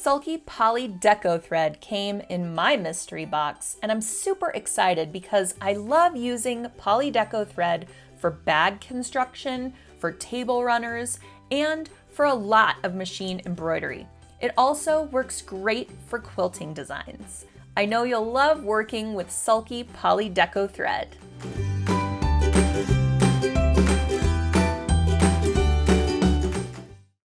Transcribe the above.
Sulky Poly Deco Thread came in my mystery box, and I'm super excited because I love using Poly Deco thread for bag construction, for table runners, and for a lot of machine embroidery. It also works great for quilting designs. I know you'll love working with Sulky Poly Deco thread.